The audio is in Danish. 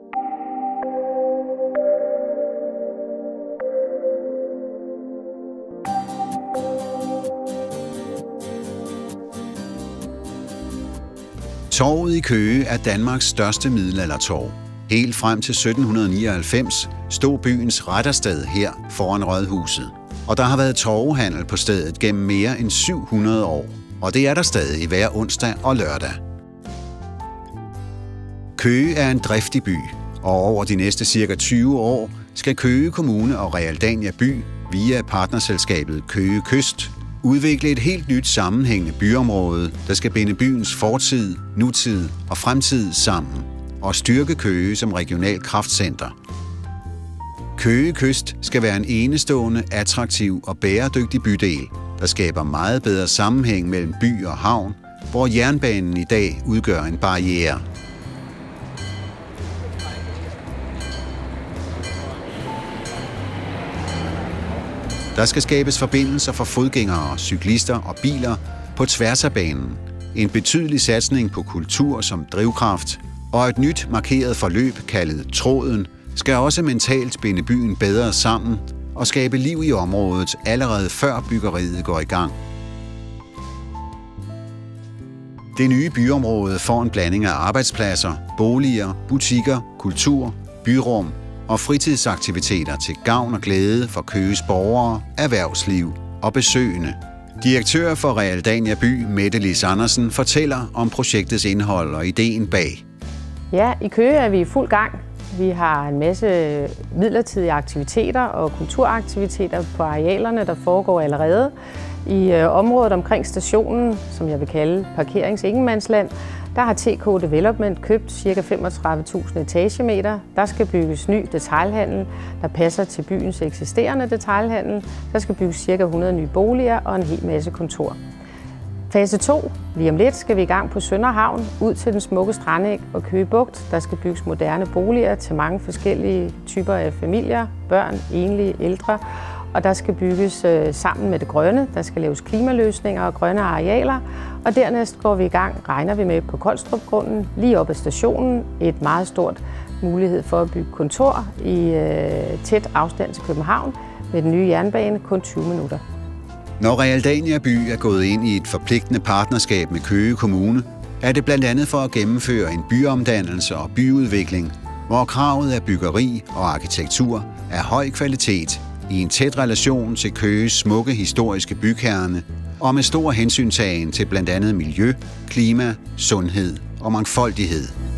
Torvet i Køge er Danmarks største middelaldertorv. Helt frem til 1799 stod byens rettersted her foran rådhuset. Og der har været torvehandel på stedet gennem mere end 700 år. Og det er der stadig hver onsdag og lørdag. Køge er en driftig by, og over de næste cirka 20 år skal Køge Kommune og Realdania By via partnerselskabet Køge Kyst udvikle et helt nyt sammenhængende byområde, der skal binde byens fortid, nutid og fremtid sammen og styrke Køge som regional kraftcenter. Køge Kyst skal være en enestående, attraktiv og bæredygtig bydel, der skaber meget bedre sammenhæng mellem by og havn, hvor jernbanen i dag udgør en barriere. Der skal skabes forbindelser for fodgængere, cyklister og biler på tværs af banen. En betydelig satsning på kultur som drivkraft og et nyt markeret forløb kaldet Tråden skal også mentalt binde byen bedre sammen og skabe liv i området allerede før byggeriet går i gang. Det nye byområde får en blanding af arbejdspladser, boliger, butikker, kultur, byrum og fritidsaktiviteter til gavn og glæde for Køges borgere, erhvervsliv og besøgende. Direktør for Realdania By, Mette Lis Andersen, fortæller om projektets indhold og ideen bag. Ja, i Køge er vi i fuld gang. Vi har en masse midlertidige aktiviteter og kulturaktiviteter på arealerne, der foregår allerede. I området omkring stationen, som jeg vil kalde parkerings-ingenmandsland, der har TK Development købt ca. 35.000 etagemeter. Der skal bygges ny detailhandel, der passer til byens eksisterende detailhandel. Der skal bygges ca. 100 nye boliger og en hel masse kontor. Fase 2. Lige om lidt skal vi i gang på Sønderhavn, ud til den smukke Strandeng og Køge Bugt. Der skal bygges moderne boliger til mange forskellige typer af familier, børn, enlige, ældre. Og der skal bygges sammen med det grønne. Der skal laves klimaløsninger og grønne arealer. Og dernæst går vi i gang, regner vi med, på Koldstrupgrunden, lige op ad stationen. Et meget stort mulighed for at bygge kontor i tæt afstand til København med den nye jernbane, kun 20 minutter. Når Realdania By er gået ind i et forpligtende partnerskab med Køge Kommune, er det blandt andet for at gennemføre en byomdannelse og byudvikling, hvor kravet af byggeri og arkitektur er høj kvalitet i en tæt relation til Køges smukke historiske bykerne og med stor hensyntagen til blandt andet miljø, klima, sundhed og mangfoldighed.